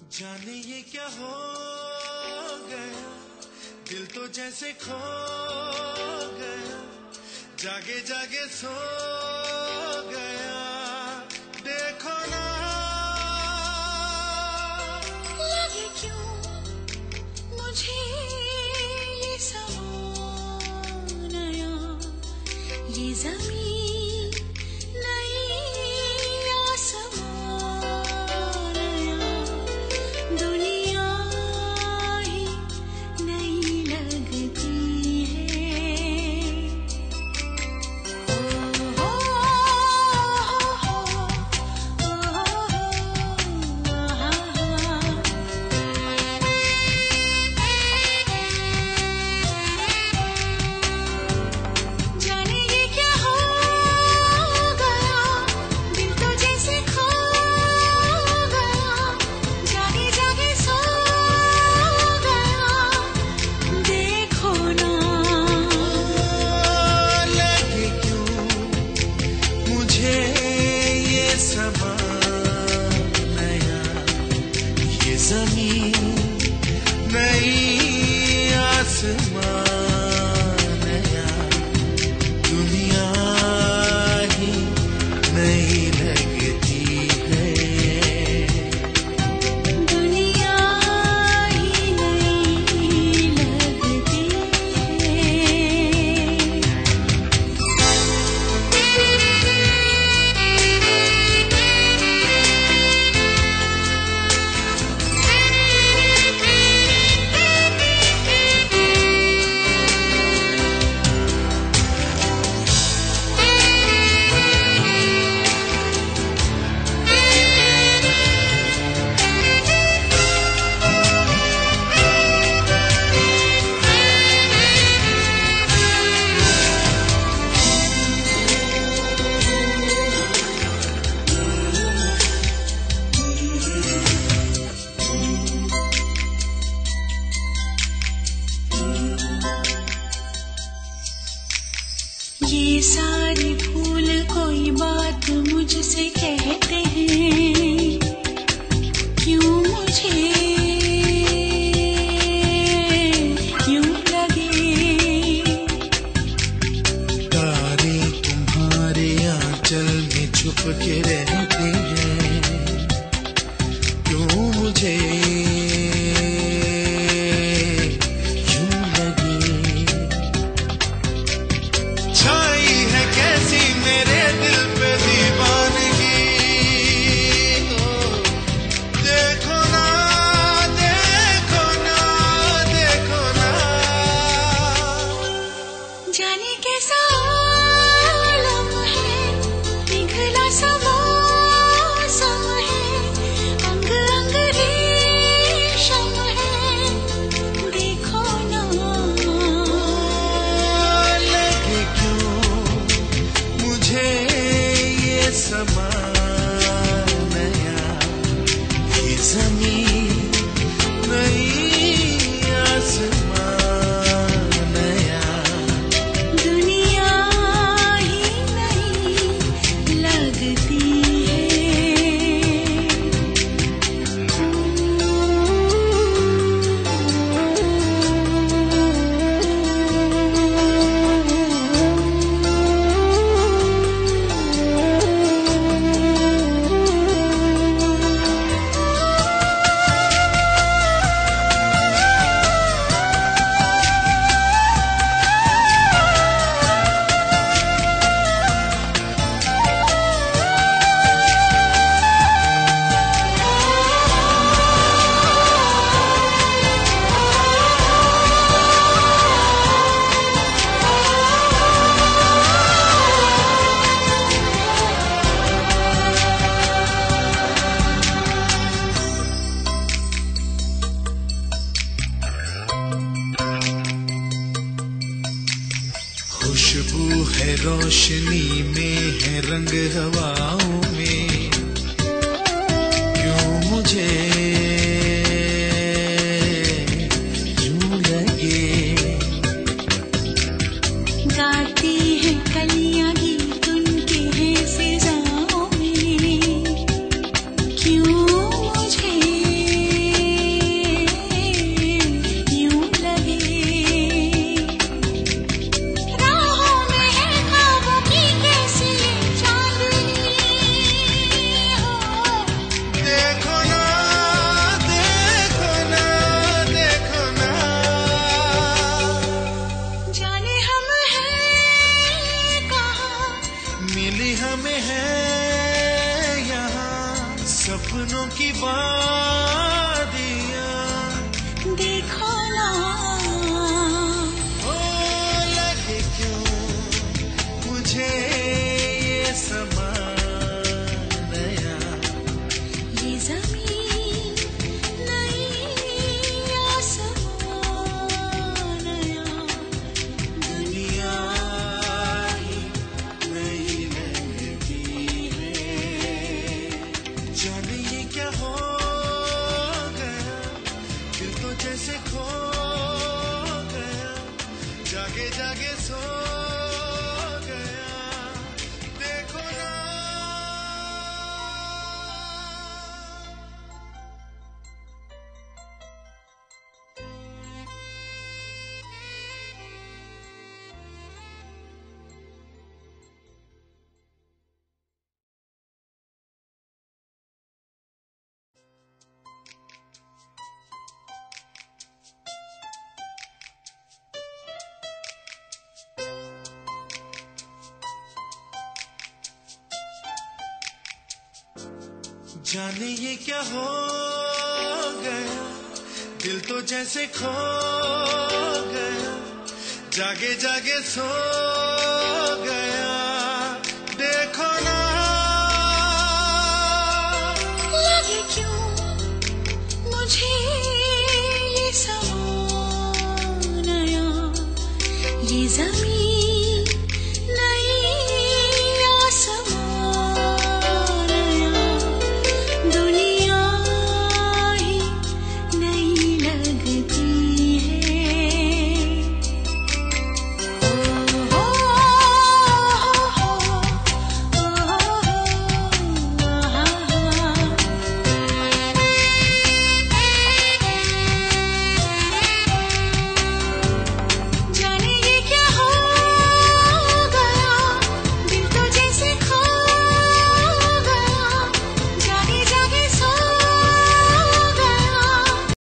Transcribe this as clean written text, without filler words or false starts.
जाने ये क्या हो गया, दिल तो जैसे खो गया, जागे जागे सो गया। देखो ना लगे क्यों मुझे ये समा नया, ये ज़मीन नई आसमां नया, दुनिया ही नई लगती है। ज़मीन नई आसमां नया, दुनिया ही नई लगती है। दुनिया ही नई लगती ये सारे फूल कोई बात मुझसे कहते हैं, क्यों मुझे क्यों लगे तारे तुम्हारे आंचल में छुप के रहते हैं, क्यों मुझे जाने कैसा आलम है, पिघला सा मौसम है, अंग अंग रेशम है, देखो ना लगे क्यों मुझे ये समा नया, ये ज़मीन नई आसमां खुशबू है रोशनी में, है रंग हवाओं में, क्यों मुझे यूं लगे गाती है कलियां गीत उनके हैं फिजाओं में, क्यों मुझे जाने ये क्या हो गया, दिल तो जैसे खो गया, जागे जागे सो गया।